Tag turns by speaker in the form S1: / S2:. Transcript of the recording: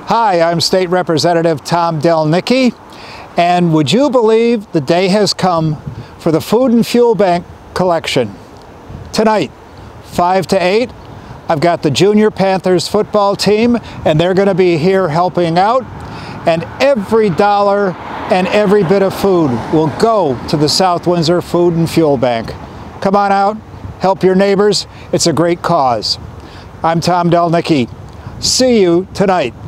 S1: Hi, I'm State Representative Tom Delnicki, and would you believe the day has come for the Food and Fuel Bank collection? Tonight, 5 to 8, I've got the Junior Panthers football team, and they're going to be here helping out, and every dollar and every bit of food will go to the South Windsor Food and Fuel Bank. Come on out, help your neighbors. It's a great cause. I'm Tom Delnicki. See you tonight.